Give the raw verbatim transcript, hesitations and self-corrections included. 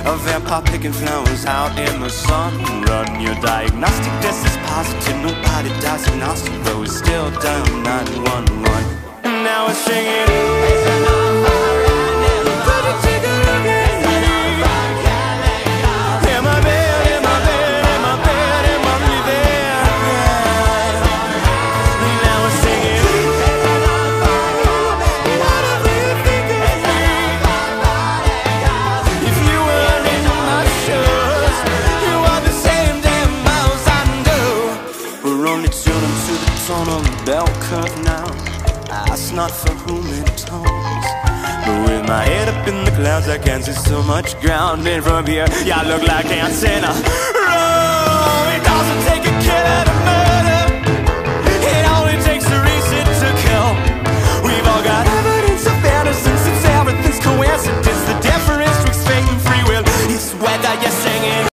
A vampire picking flowers out in the sun. Run your diagnostic test is positive. Nobody dies agnostic, but we still dial nine one one. And now we're singing. Bell curve now, ask not for whom it tones. But with my head up in the clouds, I can't see so much ground. And from here, yeah, I look like ants in a row. It doesn't take a killer to murder, it only takes a reason to kill. We've all got evidence of innocence, since everything's coincidence. The difference between fate and free will is whether you're singing